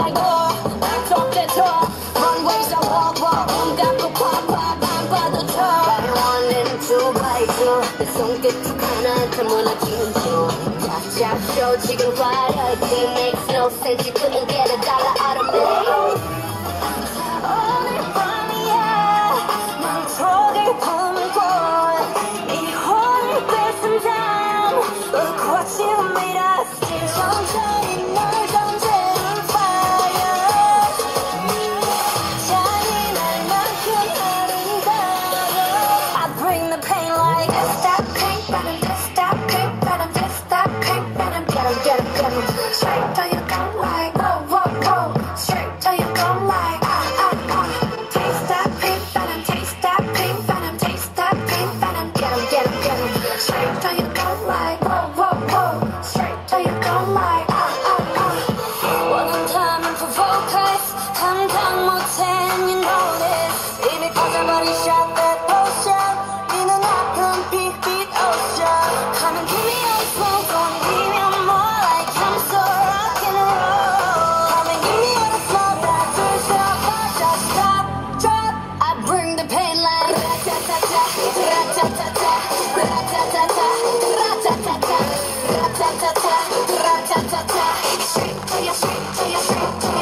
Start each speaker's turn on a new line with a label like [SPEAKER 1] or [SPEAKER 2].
[SPEAKER 1] like 난 좁대줘 runways I walk walk 감고 pop pop 안 봐도 쳐 Ride one and two by two 내 손끝 툭 하나 더 무너지는 중 짝짝 show 지금 화려해 makes no sense you couldn't get a dollar out of me 오늘 밤이야 맘속을 품고 이 혼을 뺏은 다음 Look what you made us do 천천히 널 던지는 fire 잔인할 만큼 아름다워 I bring the pain like Just stop pink venom Just stop pink venom Just stop pink venom Get 'em Straight till you come like Whoa whoa whoa Straight till you come like Taste that pink venom Taste that pink venom Taste that pink venom Get 'em Straight till you come like Whoa whoa whoa Straight till you come like 원한다면 provoke us 감당 못해 and you know this 이미 퍼져버린 shot that potion 네 눈앞은 빛빛 ocean Come and give me all the smoke Don't give me more like I'm so rock and roll Come and give me all the smoke that turns it off Just stop, drop I bring the pain like Ra-ta-ta-ta, ra-ta-ta-ta Ra-ta-ta-ta, ra-ta-ta-ta Ra-ta-ta-ta, ra-ta-ta-ta Straight to your, straight to your, straight to your